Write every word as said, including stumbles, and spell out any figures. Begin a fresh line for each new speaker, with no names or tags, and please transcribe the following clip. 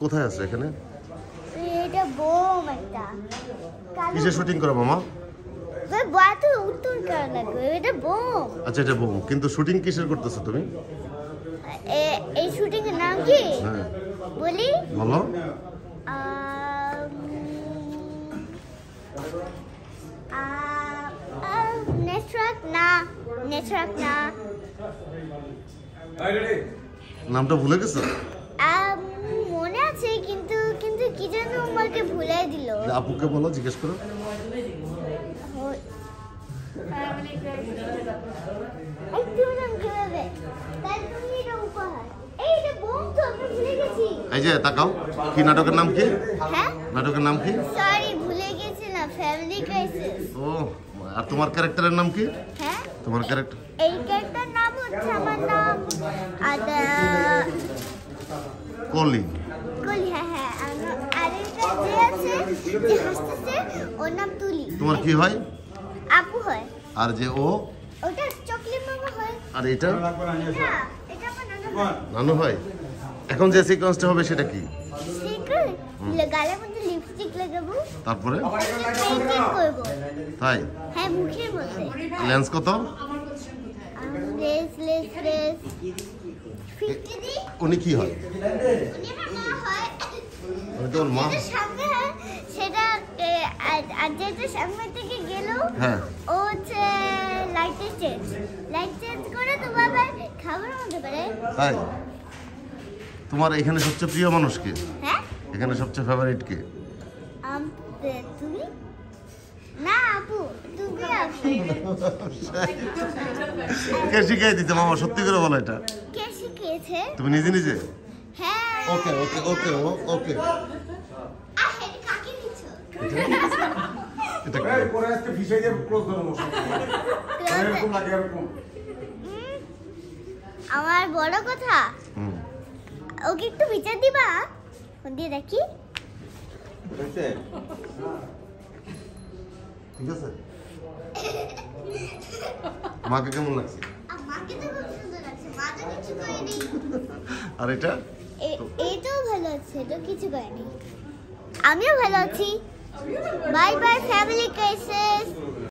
কোথায় আছে এখানে?
এটা বোম একটা।
কিসের শুটিং করো মামা?
ওই বাতো উত্তর করা লাগবে, এটা বোম।
আচ্ছা এটা বোম, কিন্তু শুটিং কিসের করতেছো তুমি?
এই শুটিং এর নাম কি?
হ্যাঁ
বলি
বলো।
নেটওয়ার্ক না, নেটওয়ার্ক না।
নামটা ভুলে গেছো?
মনে আছে কিন্তু কিন্তু কি যেন আমাকে ভুলাই দিল।
আপুকে বলো, জিজ্ঞেস করো। এই যে তাকাও, কি নাটকের নাম কি?
হ্যাঁ
নাটকের নাম কি?
সরি ভুলে গেছিলাম, ফ্যামিলি ক্রাইসিস।
ও, আর তোমার ক্যারেক্টারের নাম কি?
হ্যাঁ
তোমার ক্যারেক্টার?
এই ক্যারেক্টার নাম হচ্ছে আমার নাম আদা
কলি।
কলি, হ্যাঁ হ্যাঁ। আর এটা যে আছে যে হাসতেছে ওর নাম তুলি।
তোমার কি হয়?
আপু হয়।
আর যে ও?
ওটা চকলেট মামা হয়।
আর এটা?
এটা এটা আমার নানা হয়।
নানু হয়। এখন যে সিকোয়েন্সটা হবে সেটা কি?
সিক্রেট গালের মধ্যে লিপস্টিক লাগাবো,
তারপরে
পেইন্টিং করব।
তাই?
হ্যাঁ মুখের মধ্যে।
লেন্স কত?
লেস লেস লেস ফিফটি দি।
উনি কি হয়?
উনি আমার মা হয়।
উনি তোর মা?
যেটা সামনে হয় সেটা এ, আর আর যেটা সামনে থেকে গেল
হ্যাঁ
ও হচ্ছে লাইটের চেঞ্জ, লাইট চেঞ্জ করে তো বাবা খাবার হতে পারে।
তাই? তোমার এখানে সবচেয়ে প্রিয় মানুষ কে?
হ্যাঁ
এখানে সবচেয়ে ফেভারিট কে?
আম তুমি না আপু, তুমি আপু।
কে শিখাই দিতে মামা? সত্যি করে বলো, এটা
কে শিখিয়েছে?
তুমি নিজে নিজে?
হ্যাঁ
ওকে ওকে ওকে ওকে।
আহ এটা কাকে দিছো?
এটা
এই পরে আজকে ভিসাই দিয়ে ক্লোজ ধরো মোশন এরকম লাগে এরকম।
হুম, আমার বড় কথা
হুম
ওকে একটু বিচার দিবা? ফোন দিয়ে দেখি।
হইছে
ঠিক আছে। মাকে কেমন লাগছে?
আমাকে তো খুব সুন্দর লাগছে, মা তো কিছু করেনি।
আর এটা?
এইটাও ভালো আছে, এটা কিছু করেনি। আমিও ভালো আছি। Bye bye family crisis.